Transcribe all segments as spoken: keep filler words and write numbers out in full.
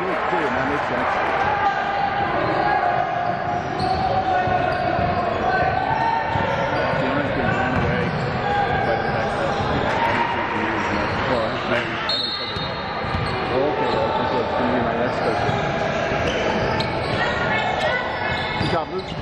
Jake too, and that makes sense. Fiona's been blown away by the fact that Well, I, I, oh, okay, I think that's going to be my next question. Good job, Luke.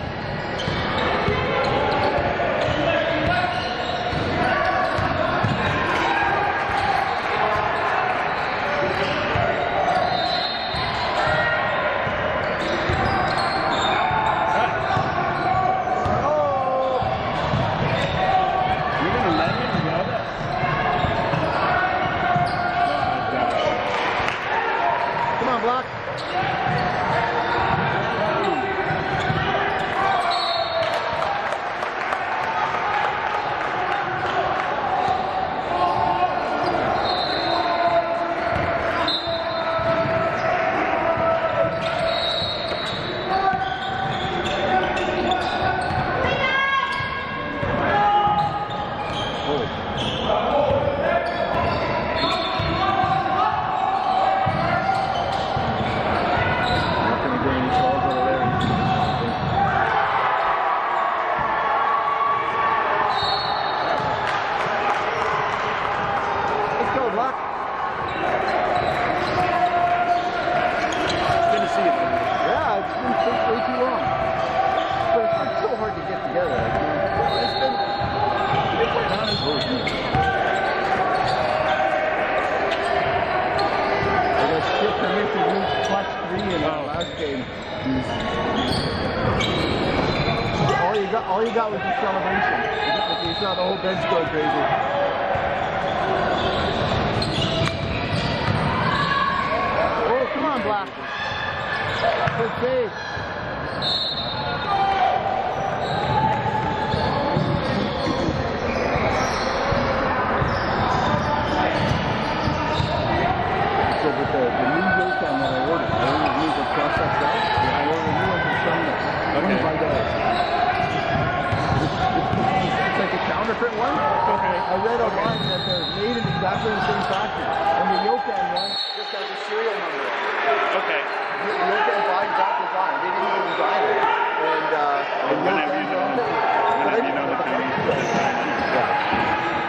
All you got was the celebration. You saw the whole bench go crazy. Oh, come on, Black. Good save. So with the, the new goal cam that I ordered, I ordered new for process that. I ordered a new one from Sunday. twenty-five dollars. It's like a counterfeit one. Okay. I read online that they're made in exactly the same factory. And the Yokan one just has a serial number. Okay. The Yokan buys that design. They didn't even design it. And uh and whenever you know whenever you know that they use the design. Yeah.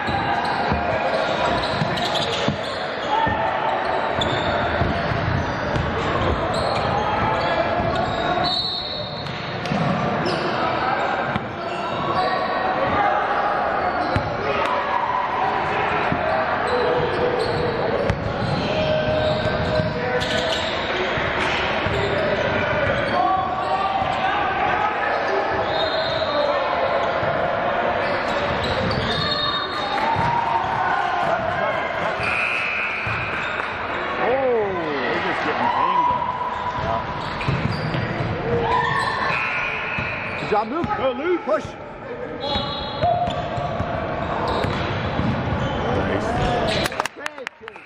Good job, Luke. Go, Luke. Push. Nice. Great.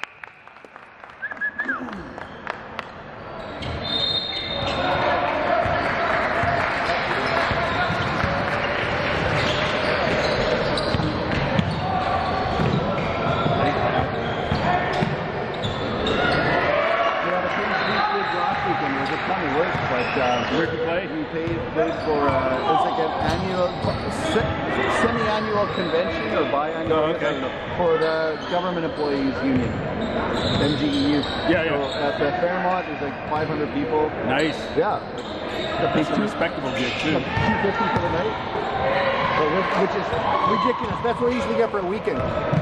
Where'd you play? We paid, played for, uh, it was like an annual, se semi-annual convention or biannual, oh, okay. I don't know, for the Government Employees Union, M G E U. Yeah, yeah. So at the Fairmont, there's like five hundred people. Nice. Yeah. It's a respectable gig too. two fifty for the night, so, which is ridiculous. That's what we usually get for a weekend.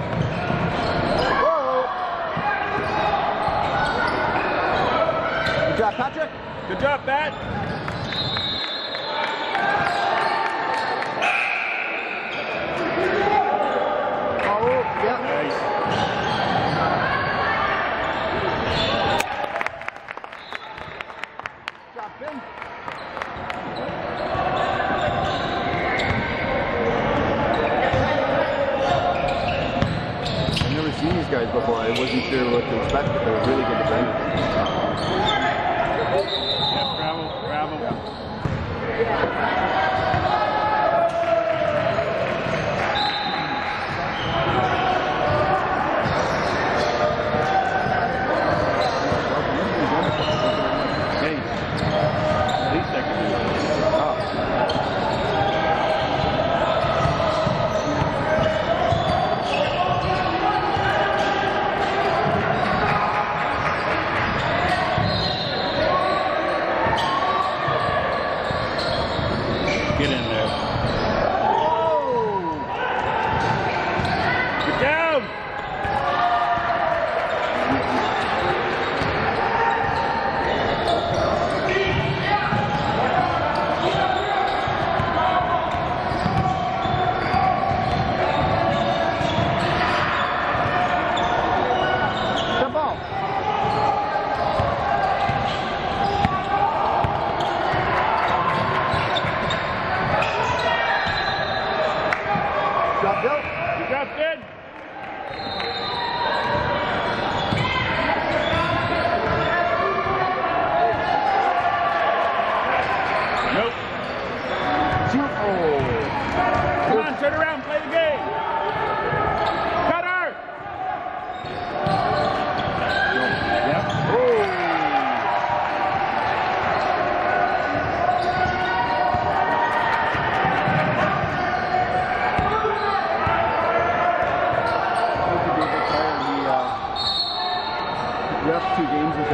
Whoa! Good job, Patrick. Good job, Pat. Oh, yeah. Nice. Good job, Ben. I've never seen these guys before. I wasn't sure what to expect, but they were really good defenders.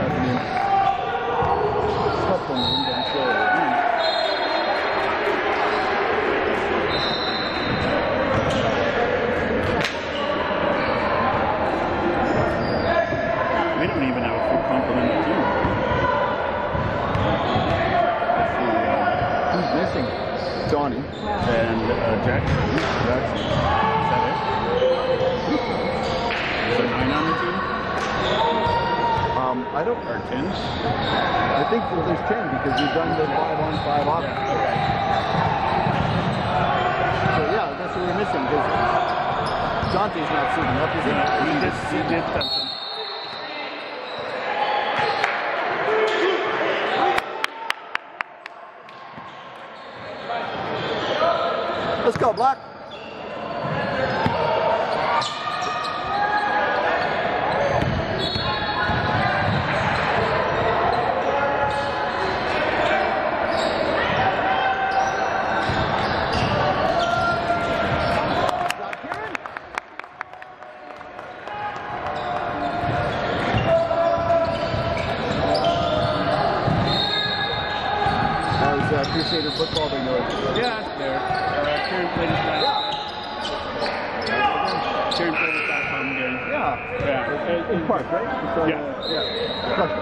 afternoon. Supplement, I'm sure. We don't even have a full complement of team. Who's missing? Johnny. And uh, Jackson. Jackson. Is that it? Is there nine on the team? Um, I don't. Or ten? I think well, there's ten because we've done the five on five off. Yeah, okay. So yeah, that's what we're missing because Dante's not suiting up, is he? Yeah, he did, he did something. Let's go, Black. How's uh, Crusader football been going? Yeah, it's there. Uh, Kieran played his last. Kieran played his last home game. Yeah. Yeah. In Park, right? It's on, Yeah. Uh, yeah. Perfect.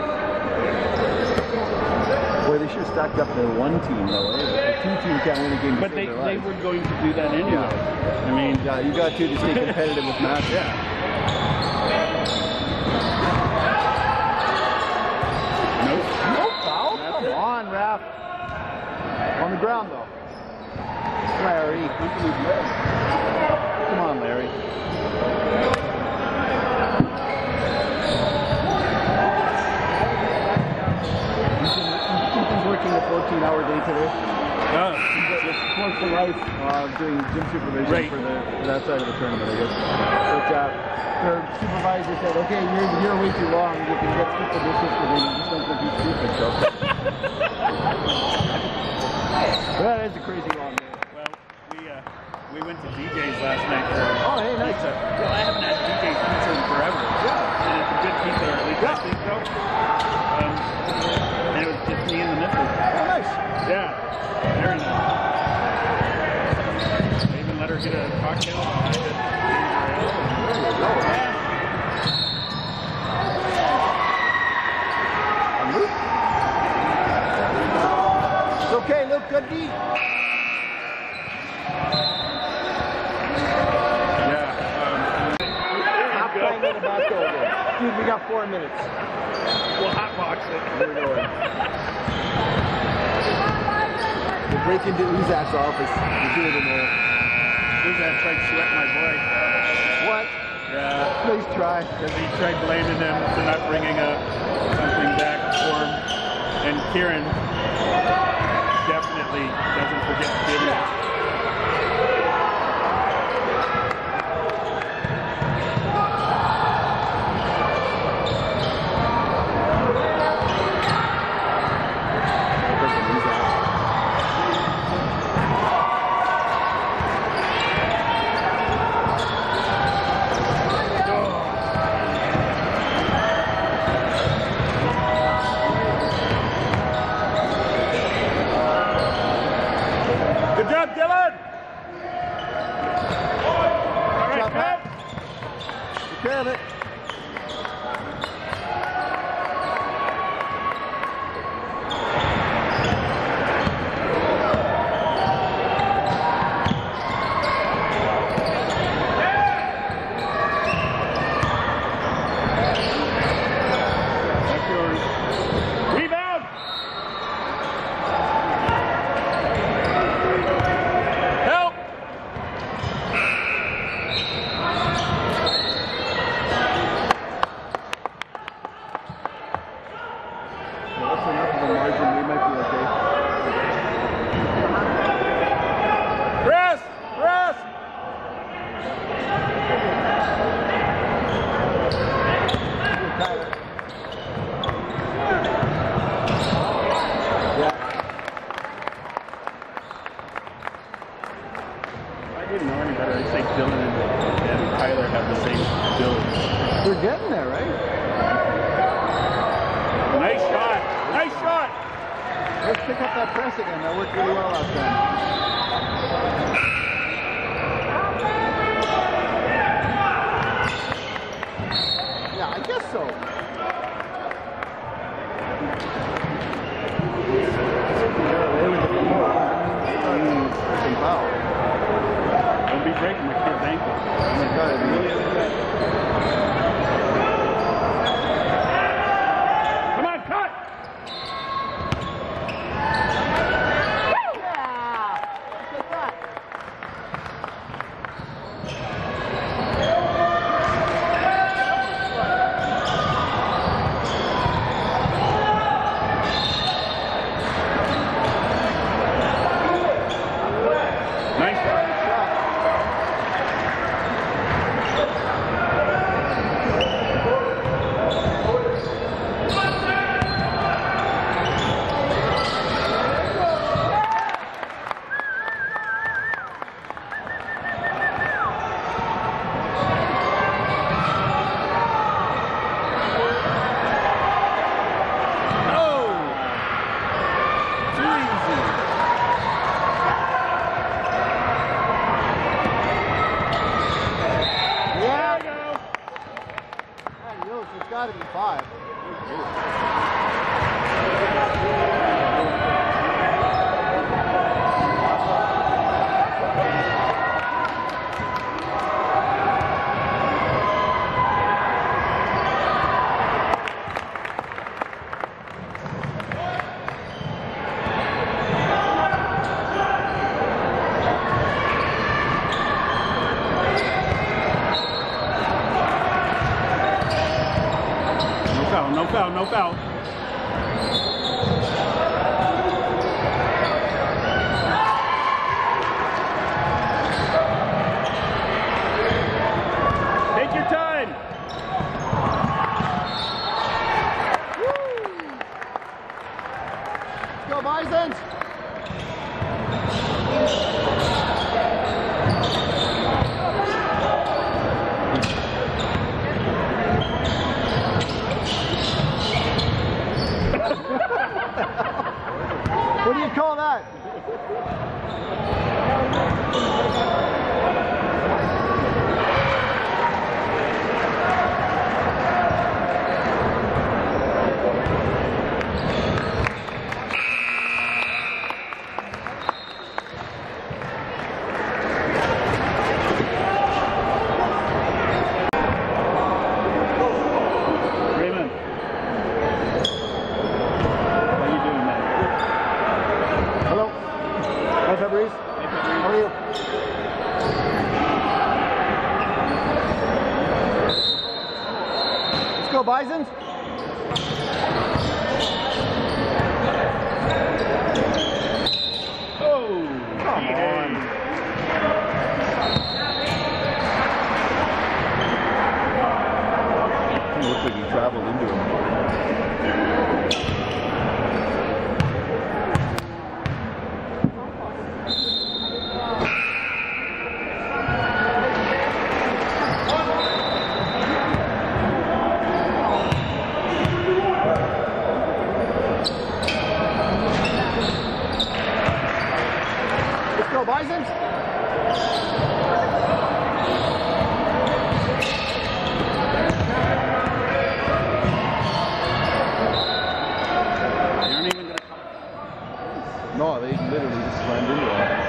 Boy, they should have stacked up the one team though, eh? The two team can't win a game. to But save they, their they lives. were going to do that anyway. Yeah. I mean, Yeah, you got to to stay competitive with Matt. yeah. Nope. No foul? That's Come it. on, Raph. On the ground though. Larry. Come on, Larry. He's been, he's been working a fourteen hour day today. Oh. It's close to life uh, doing gym supervision Right. for, the, for that side of the tournament, I guess. But uh, their supervisor said, okay, you're here way too long. You can get skip the dishes for me. You just don't go be stupid. So. That is a crazy long day. Well, we uh, we went to D J's last night for Oh, hey, nice. pizza. Well, I haven't had D J's pizza in forever. Yeah. And it's a good pizza, or at least I think so. Um, and it was just me and the missus. Oh, nice. Yeah, very nice. I even let her get a cocktail behind it. There you go. It's okay, look good, D. Yeah. Um, Half time in the back over. Dude, we got four minutes. we'll hotbox it. We're going. We'll break into Uzak's office. We'll do it in there. Who's that tried to sweat my boy? What? Yeah. Nice try. Because he tried blaming him for not bringing a, something back for him. And Kieran definitely doesn't forget to do that. Good job, Dylan! All right, job, Pat. Take care of it. That's yours. Rebound! Help! Well, that's enough of a margin. We might be okay. Press! Press! Yeah. I didn't know any better. I'd say Dylan and, and Tyler have the same build. We're getting there, right? Let's pick up that press again. That worked really well last time. Yeah, I guess so. Don't be breaking my kid's ankle. Oh my God, it really is that. Come on, cut! It's got to be five. No foul, no foul. Take your time. Woo. Let's go, Bisons. What do you call that? How are you? Let's go, Bisons. Oh, come on. It looks like he traveled into him. Go, Bisons. They aren't even going to come. No, they literally just slammed into it.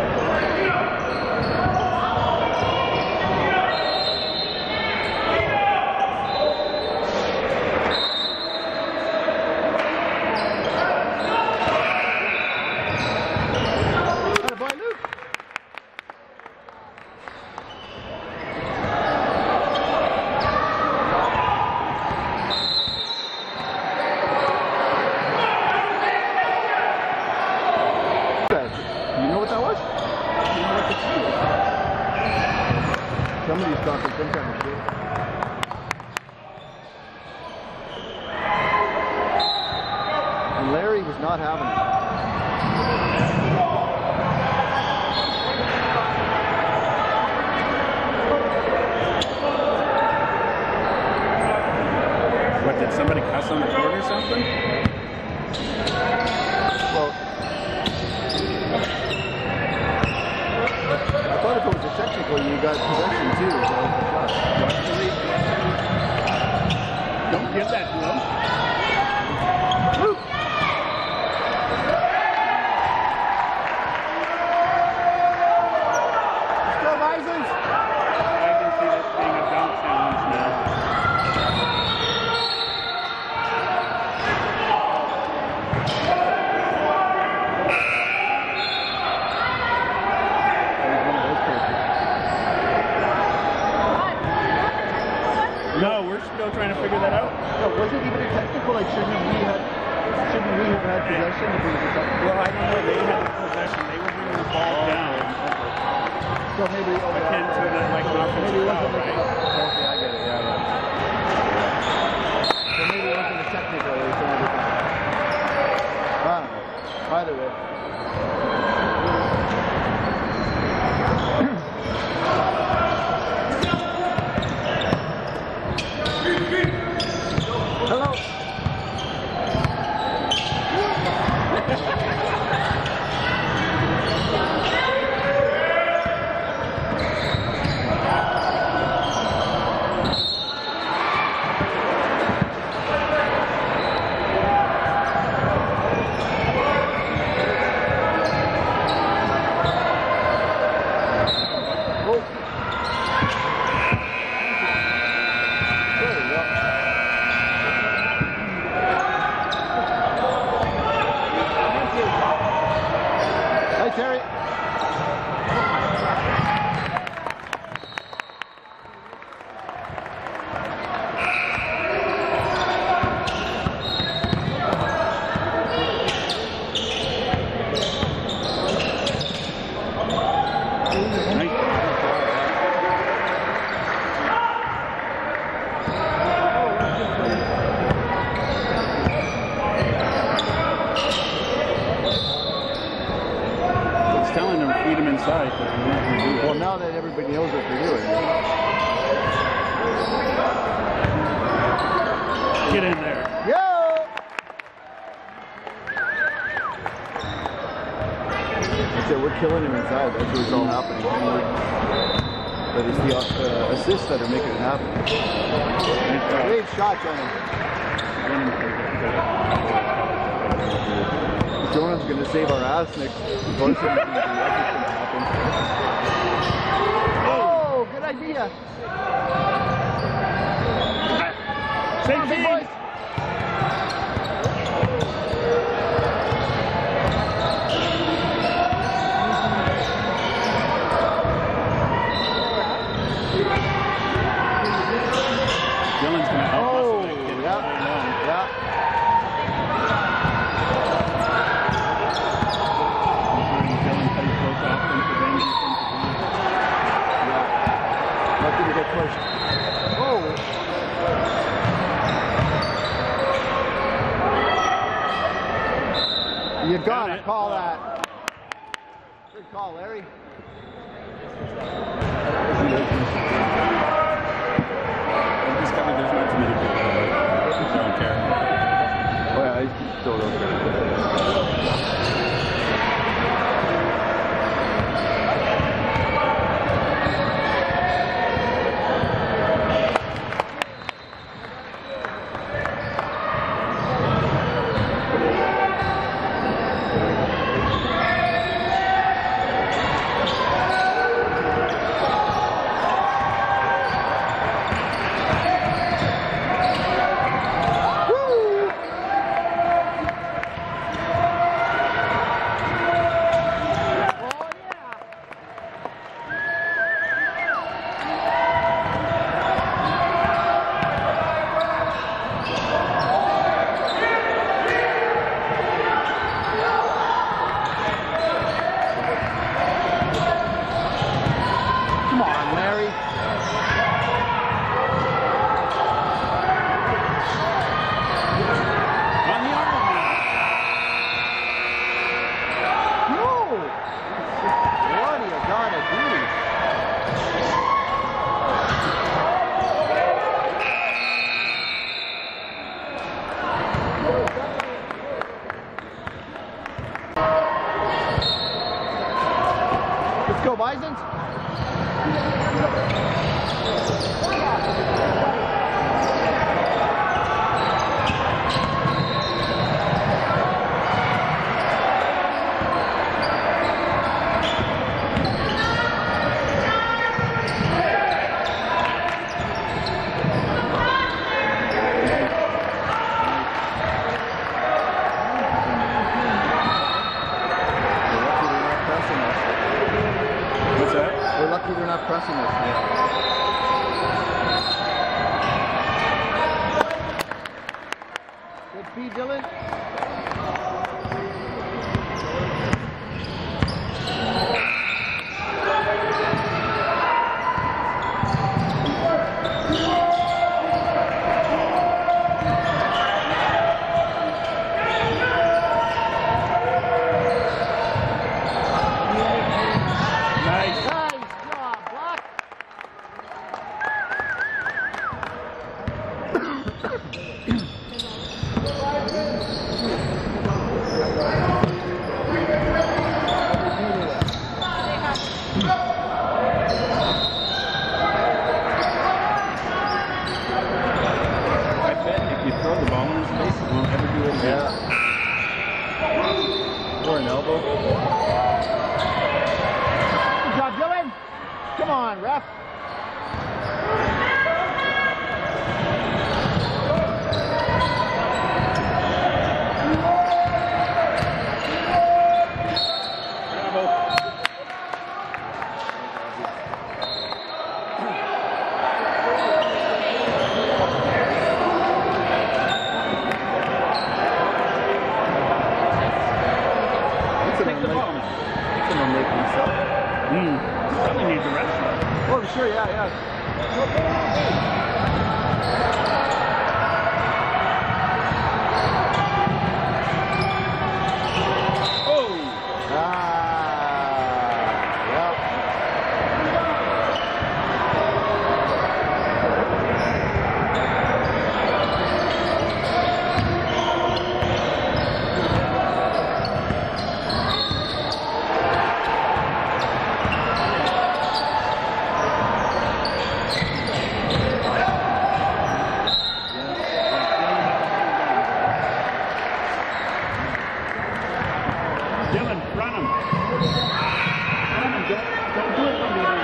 Somebody's talking some kind of shit. And Larry was not having it. What, did somebody cuss on the court or something? Well, you got possession too. So Watch the lead. Don't give that to him. Woo! Let's go, Bisons! I can see this being a dunk challenge now. No, we're still trying to figure that out. No, was it even a technical? Like, shouldn't we have, shouldn't we have had possession if it was a technical? Well, I don't know. They had the possession. They were bringing the ball down. So maybe oh, Akin to the, like, an offensive maybe it foul, wasn't like right? a, okay, I get it. Yeah, yeah. So maybe it wasn't a technical or something. I don't know. Either way. Hello. Terry. Telling them feed them inside. Well, now that everybody knows what they're doing. Get in there. Yo! I said we're killing him inside. That's what's all happening. But it's the uh, assists that are making it happen. Great shots on him. Jonah's going to save our ass next. That's going to happen. Oh, good idea. Same Big team. boys. Dylan's going to help Oh, us. yeah, yeah. Not gonna get pushed. Oh! You gotta call that. Good call, Larry. Discovered there's not too many people that don't care. Oh yeah, I still don't care. Let's go, Bisons. They're not pressing us now. Good feed, Dylan. Come on, ref. Take the ball. It's an unlikely himself. Mm. Probably needs a rest. Oh, sure, yeah, yeah. Oh! Ah, yeah. Dylan, run him. Run him. Don't, don't do it from behind.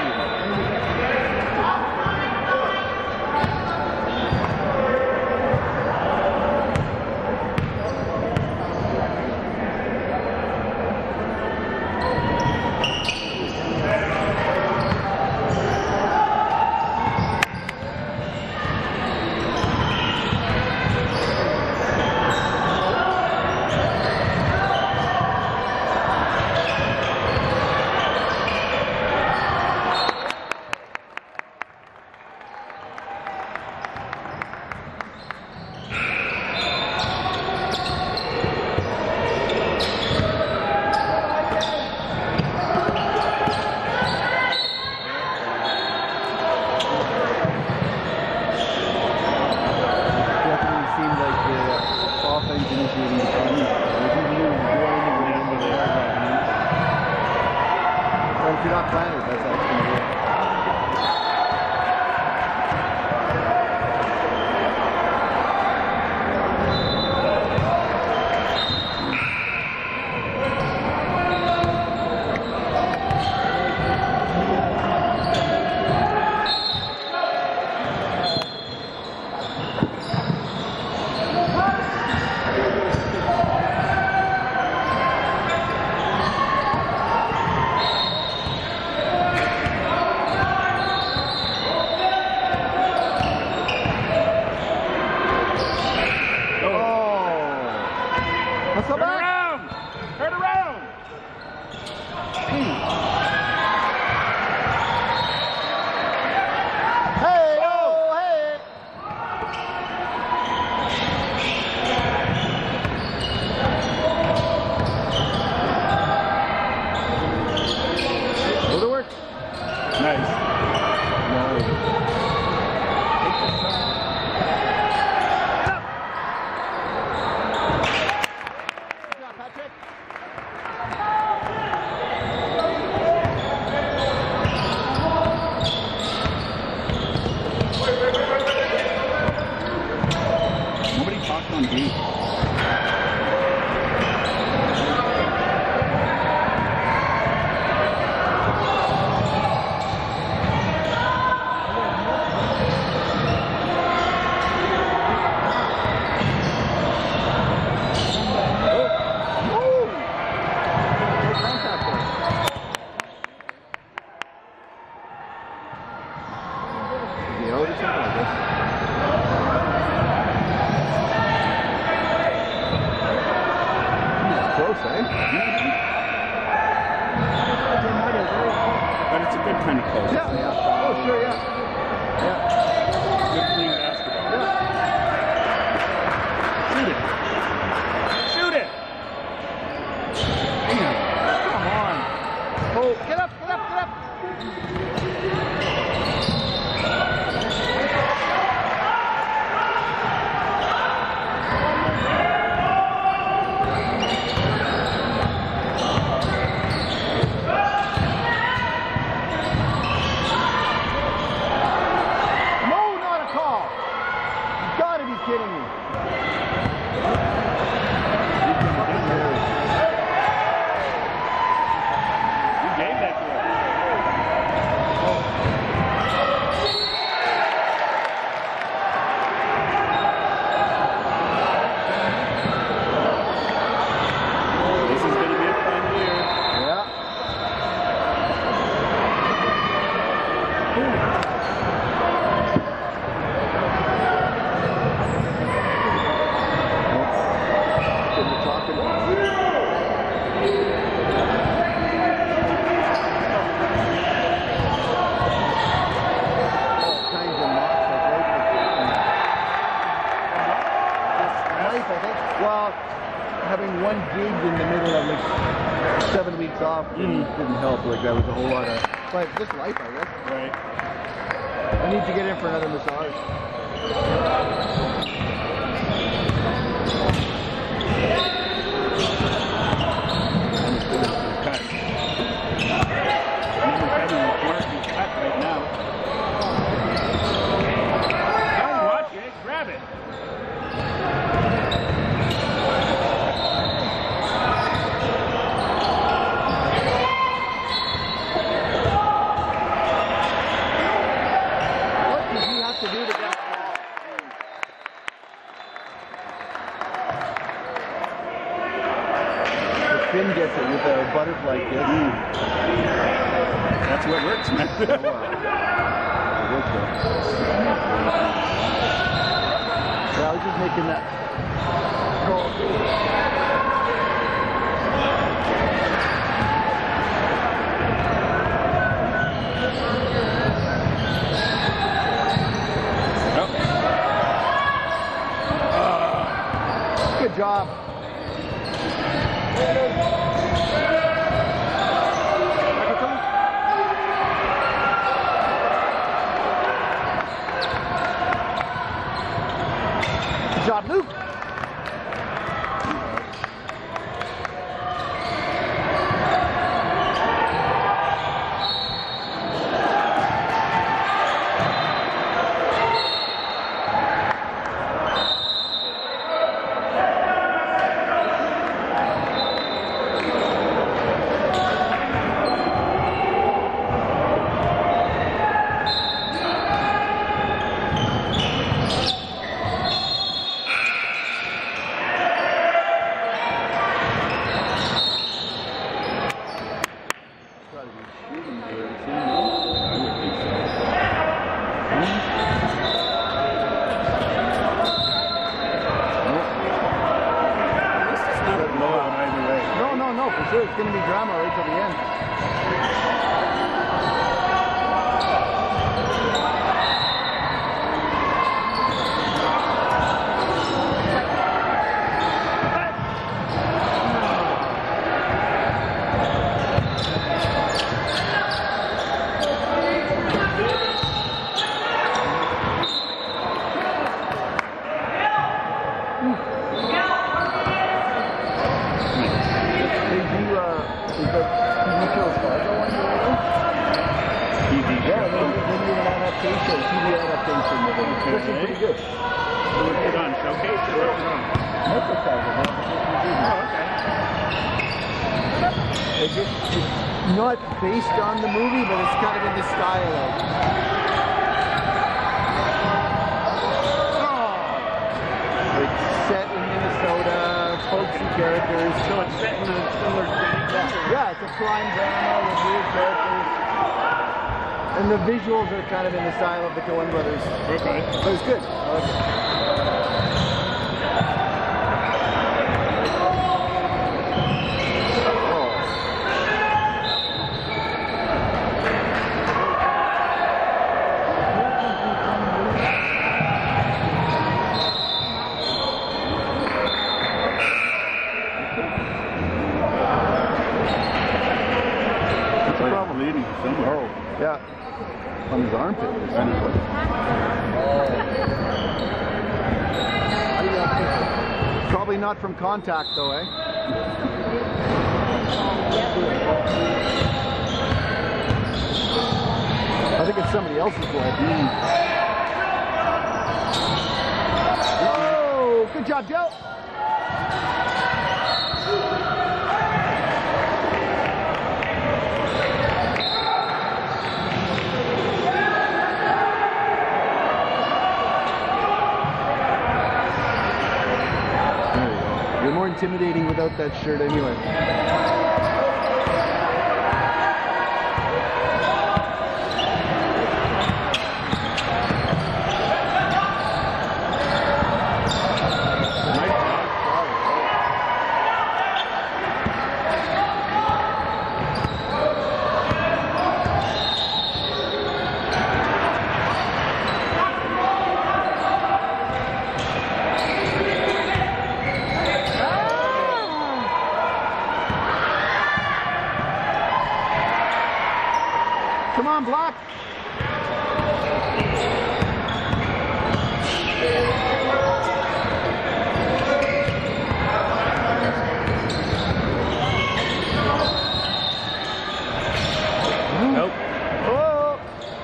If you're not planted, that's actually good. Come Turn back. around! Turn around! Hey, oh, hey. Will it work? Nice. Nice. eh? But it's a good kind of close. Yeah, yeah. Oh, sure, yeah. Yeah. Good clean basketball. Yeah. Shoot it! Shoot it! Damn. Come on. Oh, get up, get up, get up! Kidding me. You gave that to him. This is going to be a fun year. Yeah. Well, having one gig in the middle of like seven weeks off didn't, didn't help. Like that was a whole lot of, but just life, I guess. Right. I need to get in for another massage. Cut. Remember having a marking cut right now. Don't watch it, grab it. Finn gets it with a butterfly kiss. Mm. That's what works, man. Oh, wow. It works, though. Yeah, I was just making that call. Oh. Good job. Good job, Luke. Sure, it's going to be drama right till the end. Adaptation, T V adaptation of it. It's looking pretty good. So what's it on? Showcase or what's it on? Netflix has it. Oh, okay. It's, just, it's not based on the movie, but it's kind of in the style of. Oh! It's set in Minnesota, folksy characters. So it's set in a similar city? Yeah, yeah, it's a crime drama with weird characters. And the visuals are kind of in the style of the Coen brothers. Okay. But it's good. I like it. the problem? Bleeding somewhere. Oh, yeah. On his armpit. Probably not from contact though, eh? I think it's somebody else's blood. Mm. Oh, good job, Joe. You're more intimidating without that shirt anyway. Come on, Black. Nope. Oh.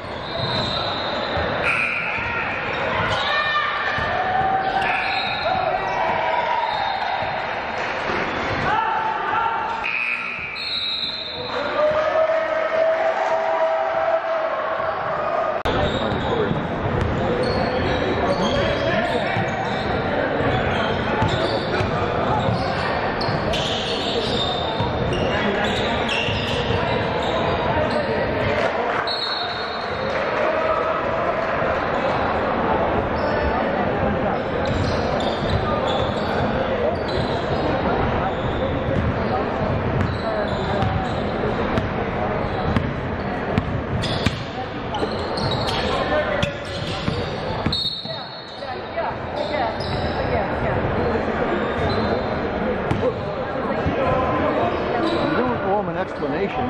Explanation.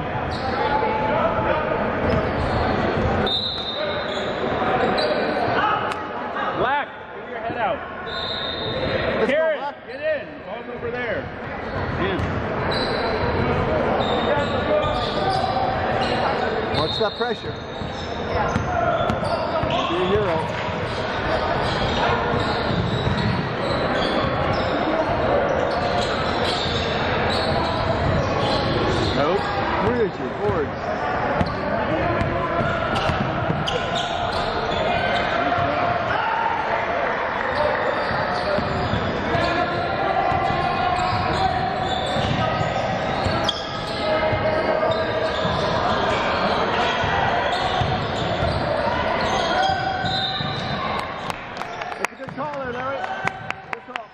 Black, get your head out. Let's Karen, go, Black. get in. Ball's over there. In. Watch that pressure. Be a hero. Nope. Where is your boards? That's a good call there, Larry. Good call.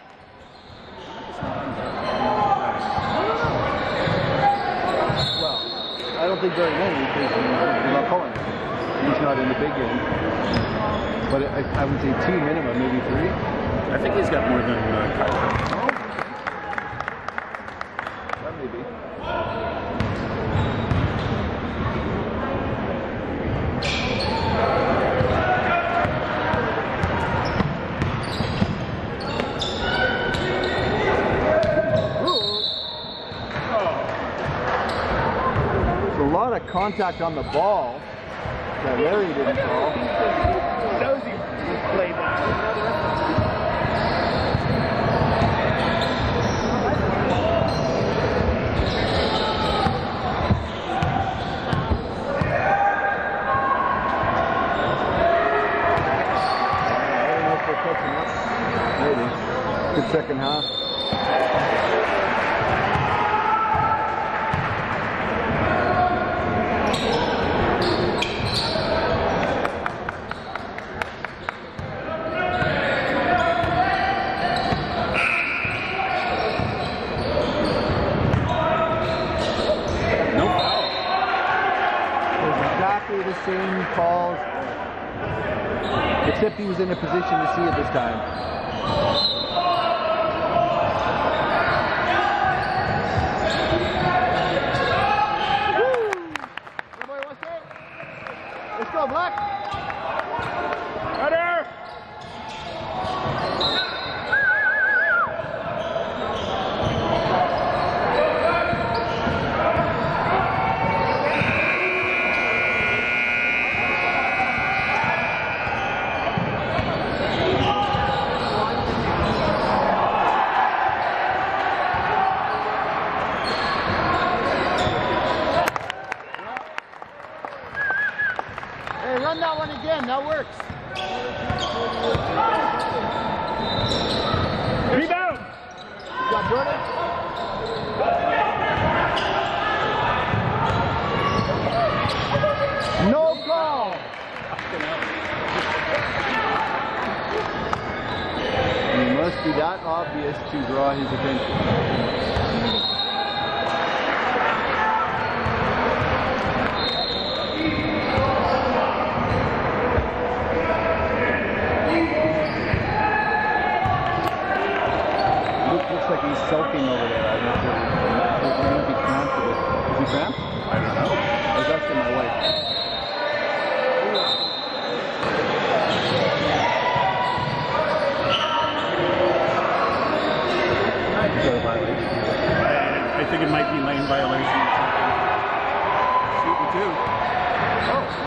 Well, I don't think very many because you're not calling it. He's not in the big game. But I, I would say two minimum, maybe three. I think he's got more than uh, Kyle. That may be. There's a lot of contact on the ball that Larry didn't call. Knows he played that. I don't know if they're catching up. Maybe. Good second half. The same calls, except he was in a position to see it this time. Woo! that works. Rebound! You got Jordan? No call! It must be that obvious to draw his attention. Looks like he's sulking over there. I'm not sure. I don't know if he cramped with it. Is he cramped? I don't know. I was asking my wife. I, I think it might be lane violation or something. Shooting two. Oh.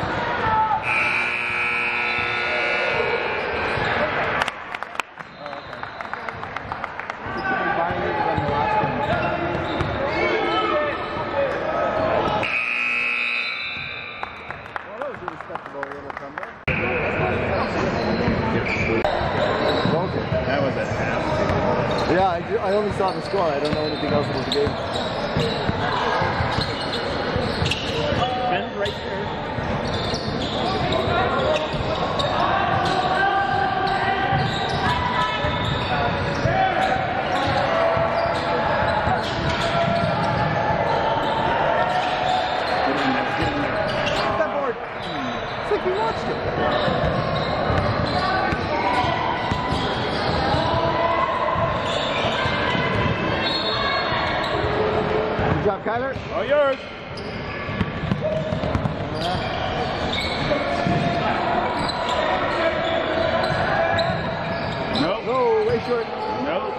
That was a half. Yeah, I, do, I only saw the score. I don't know anything else about the game. Bend right there. Get in there, get in there. That board. It's like we watched it. Good job, Kyler. All yours. No. No, way short. No.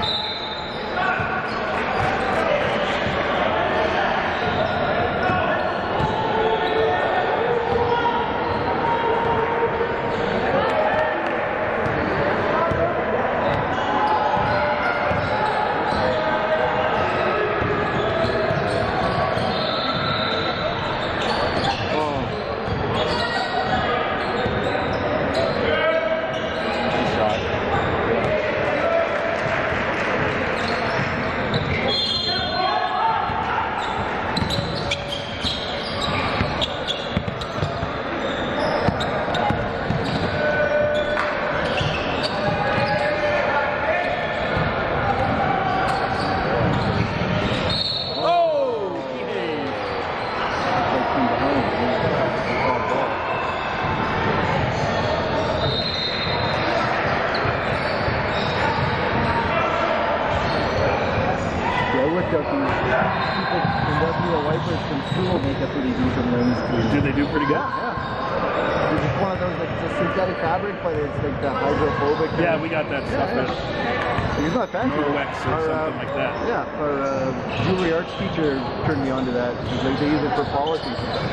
Wipers from school make a pretty decent lens too. Do they do pretty good? Yeah, yeah. It's just one of those, like, it's a synthetic fabric, but it's like the hydrophobic. Yeah, we got that stuff. Yeah, yeah. It's not fancy. Norwex or our, something uh, like that. Yeah, our uh, jewelry arts teacher turned me on to that. Like, they use it for policy sometimes.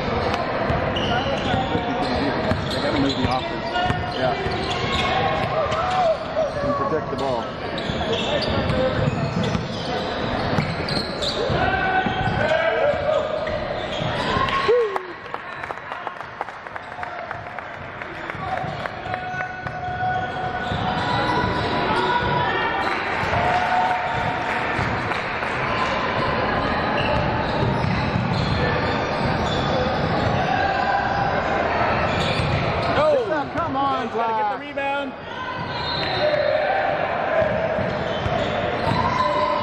They gotta move the offers. Yeah. And protect the ball. Come on, Gotta get the rebound.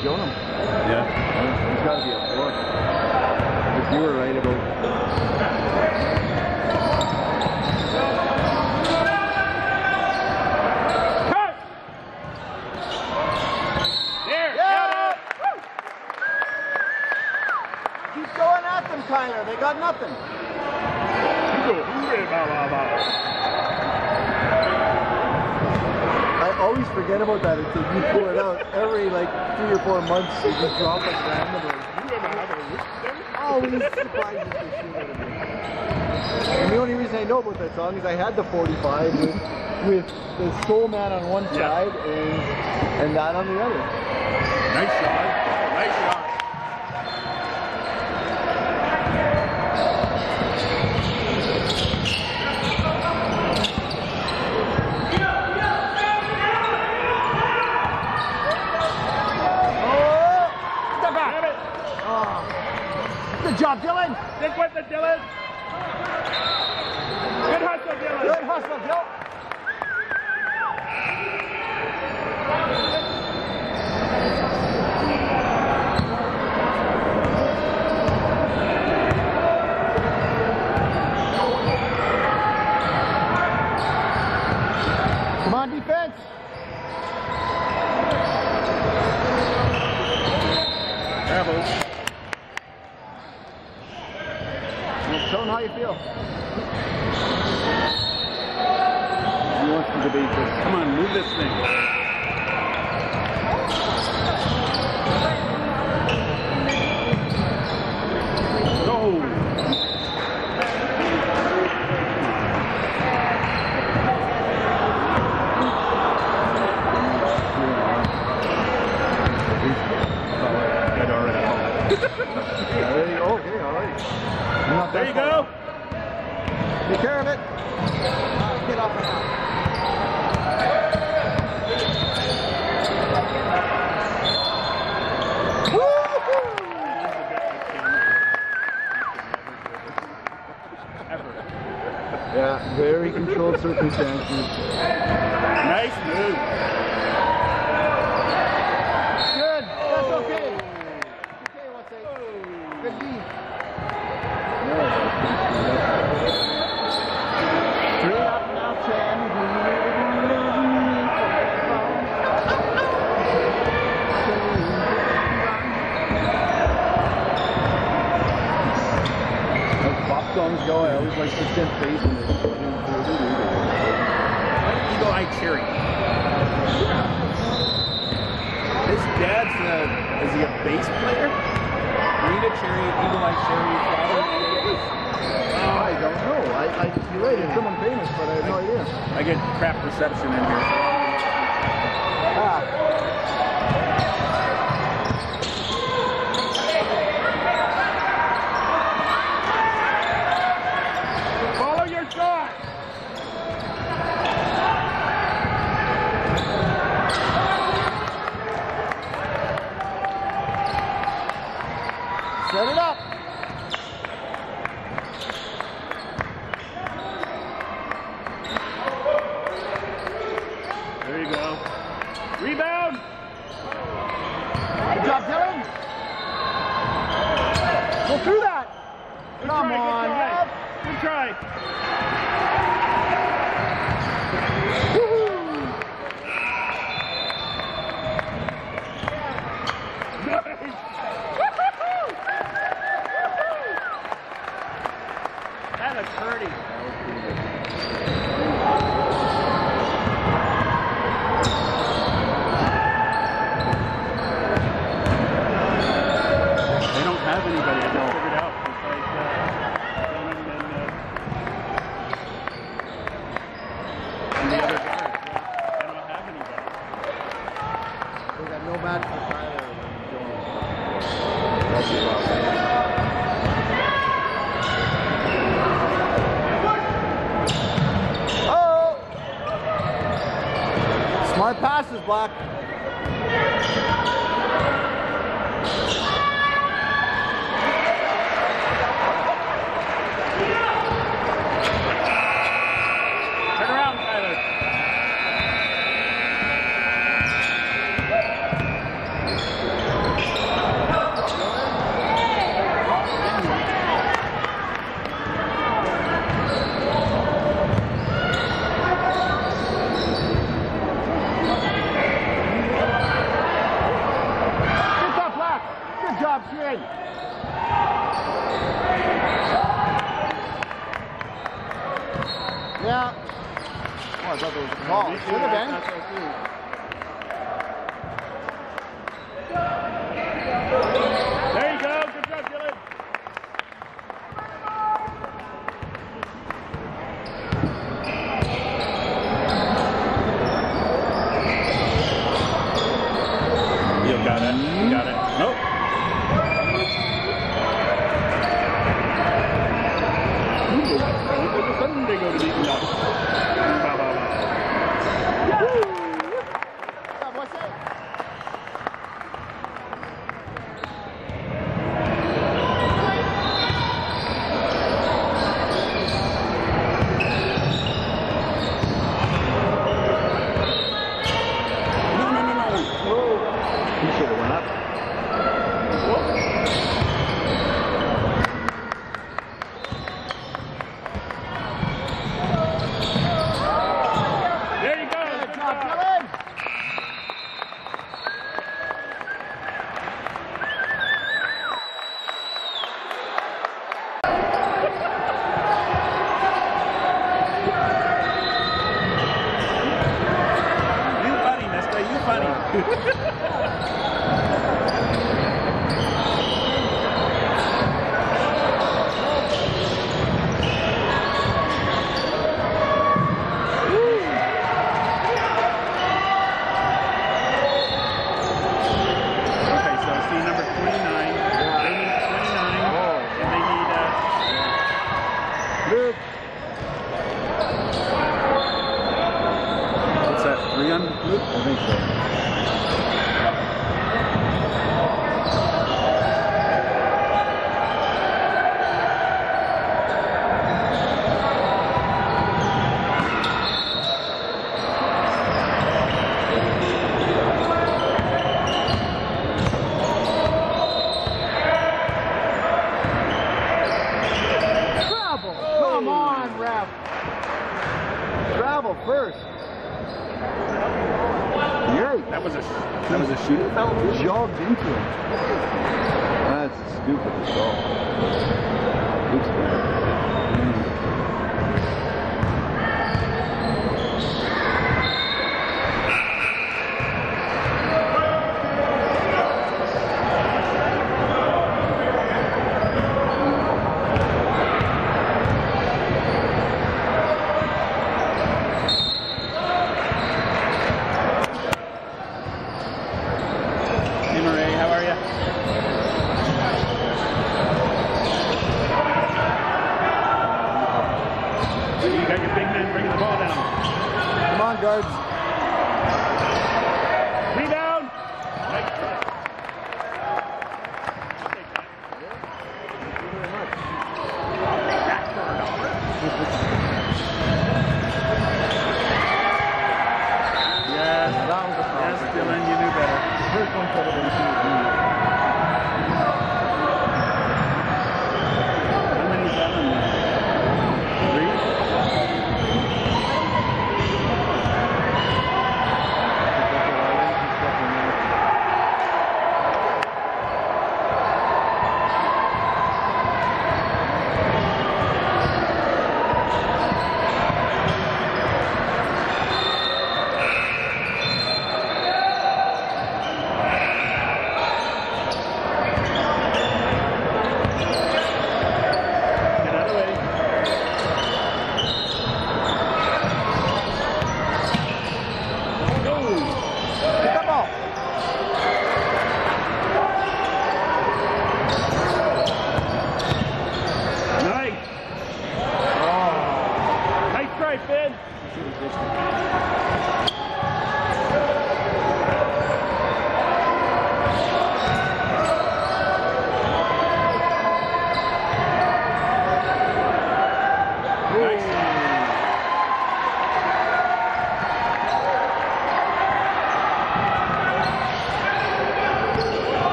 Jonah. Yeah. There's got to be a fourth. If you were right about. Cut! There! Yeah! Keep going at them, Tyler. They got nothing. I always forget about that until you pull it out. Every like three or four months, you just drop us randomly. Always surprises the shit out of me. And the only reason I know about that song is I had the forty-five with, with the Soul Man on one Yeah. side and and that on the other. Nice shot. Nice shot. Good job, Dylan. Stick with it, Dylan. Good hustle, Dylan. Good hustle, Dylan. Come on, defense. Travels. Tell them how you feel. He wants to debate this. Come on, move this thing. Go. I'd already called it. There you go. Okay, all right. Not There that you far. go. Take care of it. Get off it now. Yeah, very controlled circumstances. Nice move. Good. That's okay. Okay, let's say. Good D. Straight up now, ten. As pop songs go, I always like the synth bass in it. Eagle Eye Cherry. His dad's a, is he a bass player? Rita Cherry, Eagle Eye Cherry, father. I don't know. I, I, you're right, it's someone famous, but I have no idea. I get crap reception in here. Ah. Follow your shot. Set it up. There you go. Rebound. Good job, Dylan. Go through that. Good Come try, on. Good try. Good try. Woohoo. Nice. That is pretty. They don't have anybody. I just figured out. Besides, uh, Dylan and, uh, and the other guards. They don't have anybody. We got no match for Tyler when Jones. That's the problem. Oh! Smart passes, Black. Turn around, Tyler. Good. Yeah. Oh, I thought there was a call. Should have been. There you go. Good job, Dylan. You got it. You got it. Nope. Sunday go to the Bow, bow, bow. Yeah, what's that? No, no, no, no. Oh. You should have went up. There you go. Good Good job, job. Dylan. You funny, Mister. You funny. Okay, so see number twenty-nine. They need twenty-nine, and they need uh, Luke. what's that? Three on Luke? I think so. Travel. Come on, ref. Travel first. Yay. That was a that was a shooting foul. Jogged into him. That's stupid as all. Looks bad. Hey Murray, how are you? You got your big man bringing the ball down. Come on, guards. Rebound. Nice try. That for a dollar. Yes, That was a foul. yes, Dylan, you knew better. First one could have been too. How many is that on there? Three?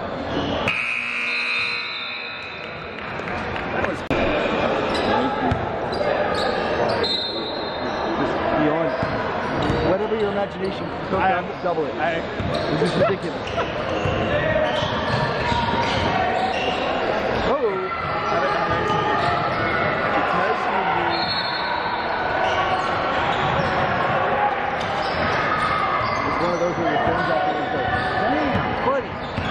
That was Just beyond whatever your imagination can cook I- up, double it. I, It's just ridiculous. Oh! It's one of those where your phone's out there and goes, damn, buddy!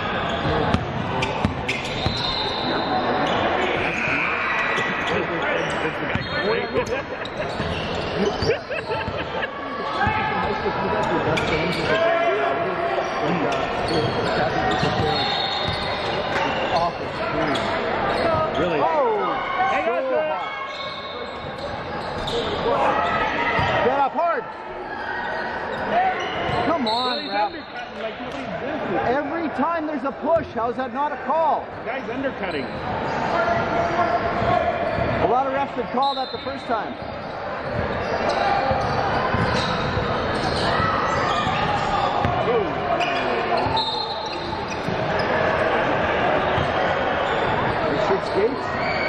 Really? Oh! Hang on so to it. hot. Get up hard! Come Well, on, he's Rap. undercutting like nobody's business. Every time there's a push, how's that not a call? The guy's undercutting. A lot of refs had called that the first time. There's shit skates.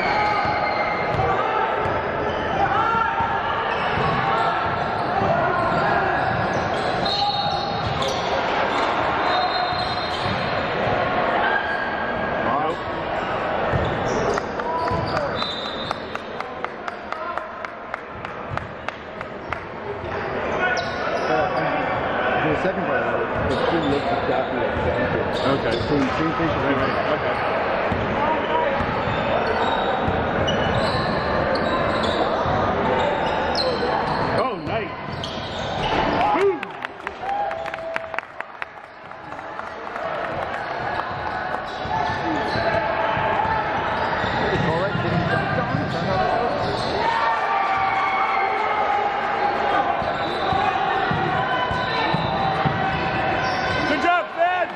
The second part of it, the team looks exactly like the second part. Okay. Same, same facial Right, features. right. Okay. Oh, nice. Boom. What do you call it? Getting dunked on? Is that how that works? Good job, Ben.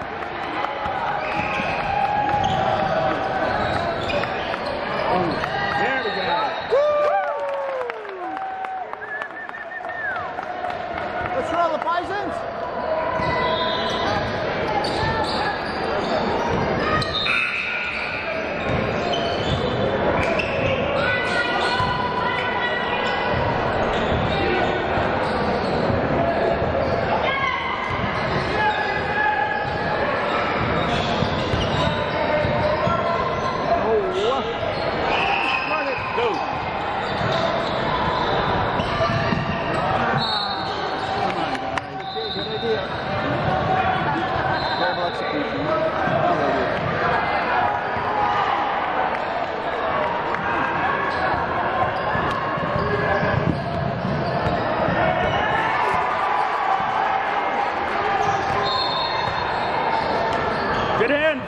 There we go. Let's roll the Bisons! Oh, run it! Go. Come on, guys. Okay, good idea. Terrible execution. Good idea. Good hands.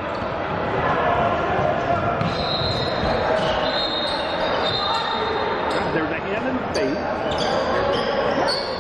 There's a hand in the face.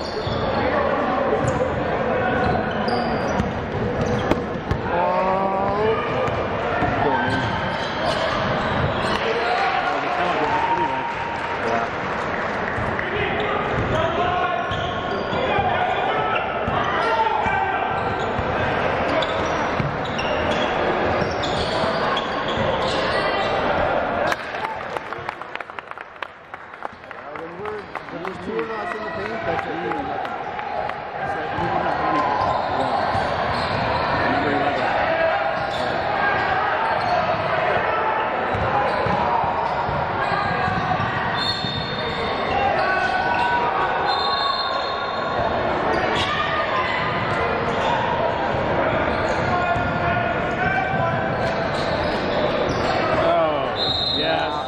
When there's two of us in the paint, that's what you do. Oh, yes.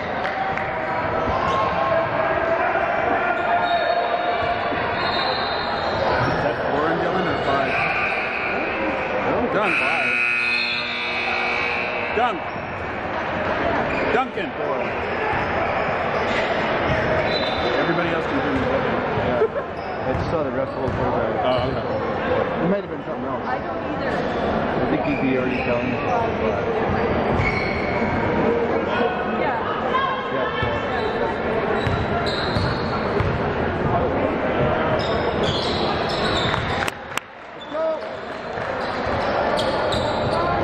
Is that four in Dylan or five? Oh, done. Five. Dunk. Duncan. Everybody else can do the I just saw the ref hold for that. Oh, okay. It might have been something else. I don't either. I think he'd be already telling me. Yeah. Let's go!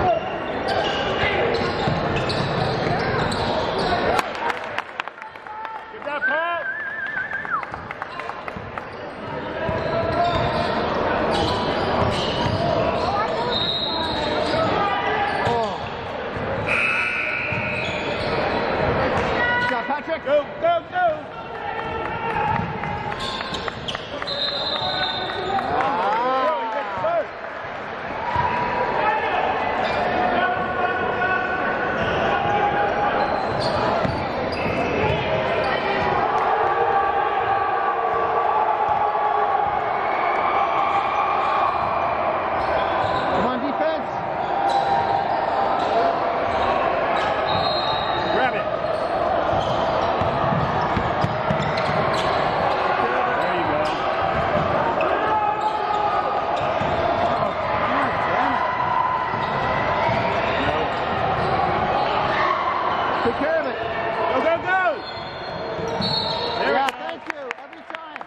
Take care of it. Go, go, go! There Yeah, it is. thank you. Every time.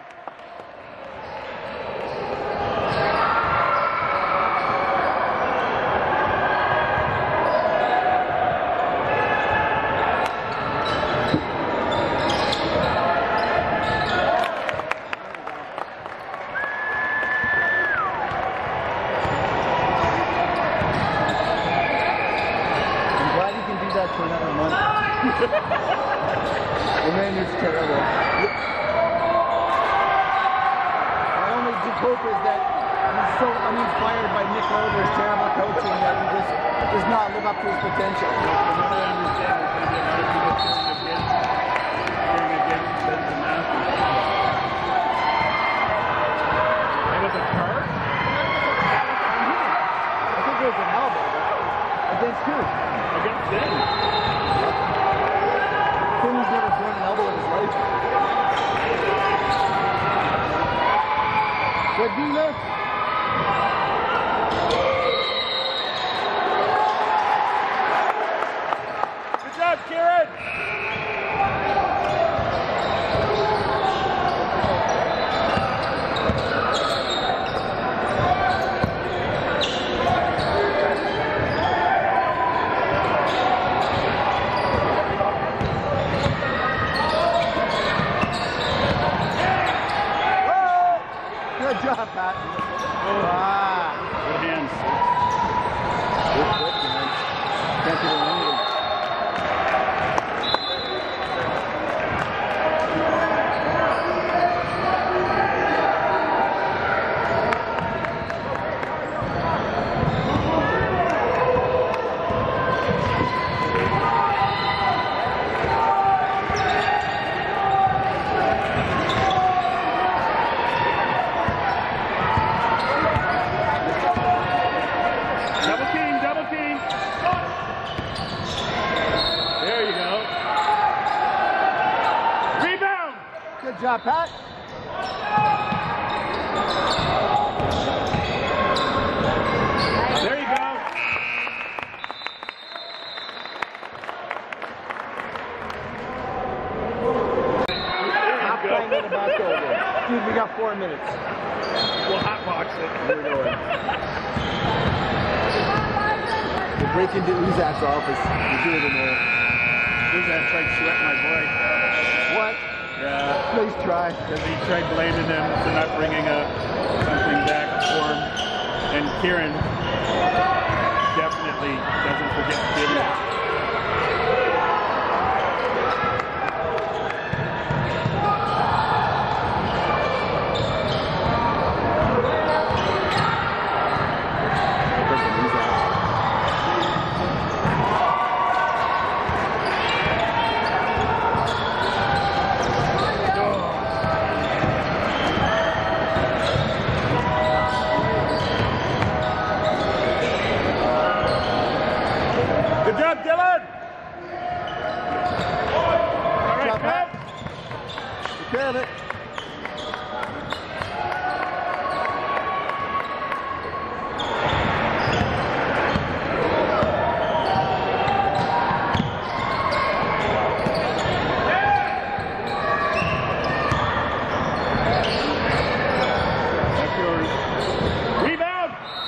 I'm glad you can do that for another month. The man is terrible. My only hope is that he's so uninspired by Nick Loder's terrible coaching that he just does not live up to his potential. From what I understand, there's going to be a lot of people cheering against, cheering against Benson Matthews. How about the card? I think it was an elbow. Against who? Against them. Finn's never thrown an elbow in his life. Good defense. Good job, Kieran! Good job, Pat. Ah. Good hands. Good foot, man. Can't get it anything. Double team, double team. There you go. Rebound! Good job, Pat. There you go. Stop trying to get it back over. Dude, we got four minutes. We'll hotbox it. We're going. We'll break into Uzak's office. You do it in there. Who's that tried to sweat my boy? What? Yeah. Please try. Because he tried blaming him for not bringing a, something back for him. And Kieran definitely doesn't forget to give it. Good job, Dylan! All right, job, Pat. Take care of it. That's yours. Rebound!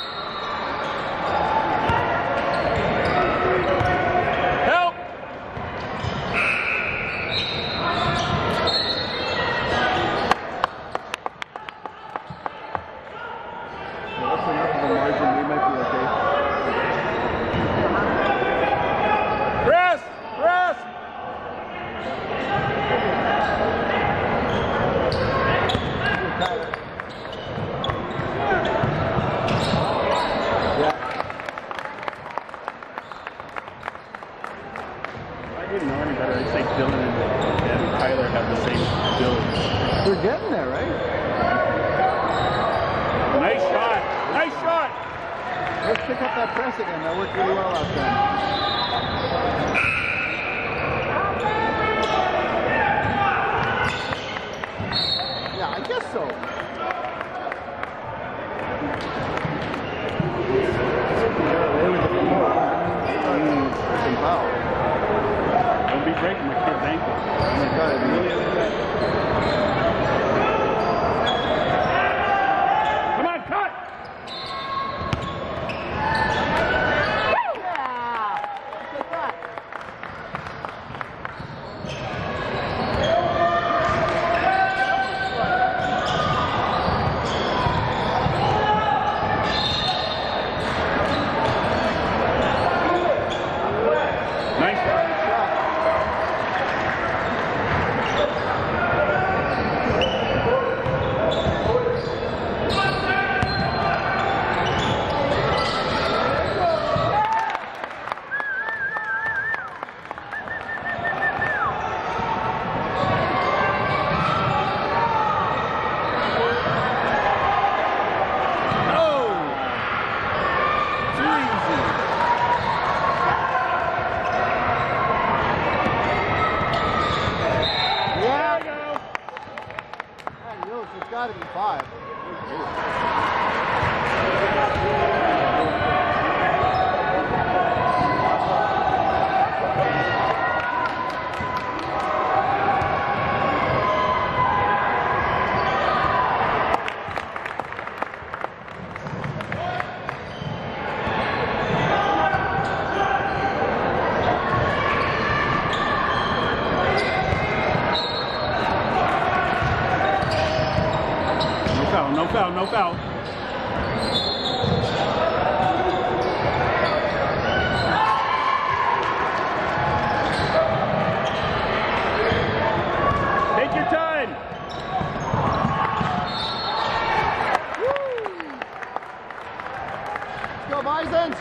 Help! Well, that's enough of a margin. We might be okay. Press! Press! Yeah. If I didn't know any better, I'd say Dylan and, and Tyler have the same build. We're getting there, right? Nice shot! Nice shot! Let's pick up that press again. That worked really well last time. Yeah, I guess so. They were the foul. breaking my kid's ankle. Oh my God, it really is bad. Come on, cut! It's got to be five. No foul, no foul. Take your time. Woo! Go Bisons!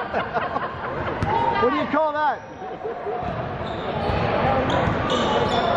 What do you call that?